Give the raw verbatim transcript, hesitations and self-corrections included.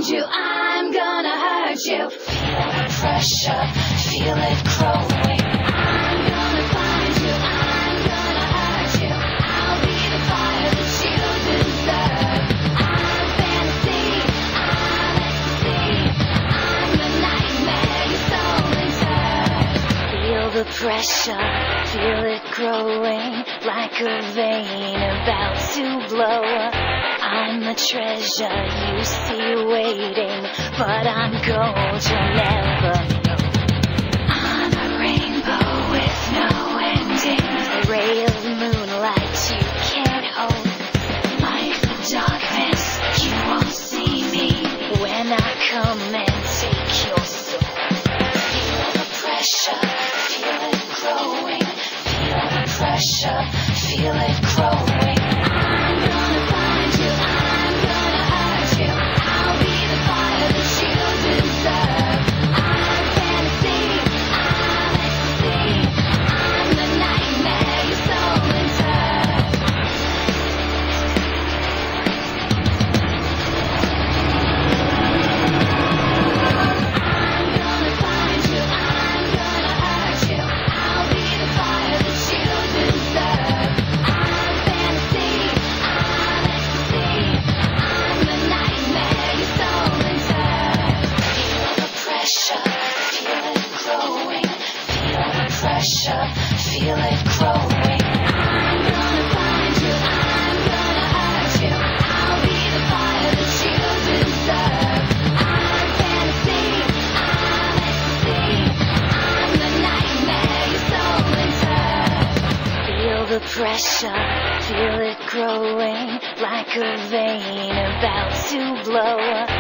find you, I'm gonna hurt you. Feel the pressure, feel it growing. I'm gonna find you, I'm gonna hurt you. I'll be the fire that you deserve. I'm fantasy, I'm ecstasy. I'm the nightmare your soul enters. Feel the pressure, feel it growing like a vein about to blow. I'm the treasure you see waiting, but I'm gold you'll never know. I'm a rainbow with no ending, a ray of moonlight you can't hold. Like the darkness, you won't see me when I come and take your soul. Feel the pressure, feel it growing. Feel the pressure, feel it growing. I'm gonna find you, I'm gonna hurt you. I'll be the fire that you deserve. I'm fantasy, I'm ecstasy. I'm the nightmare your soul enters. I'm gonna find you, I'm gonna hurt you. I'll be the fire that you deserve. I'm fantasy, I'm ecstasy. I'm the nightmare your soul enters. Feel the pressure, feel it growing. Feel the pressure, feel it growing. I'm gonna find you, I'm gonna hurt you. I'll be the fire that you deserve. I'm fantasy, I'm ecstasy. I'm the nightmare your soul enters. Feel the pressure, feel it growing like a vein about to blow.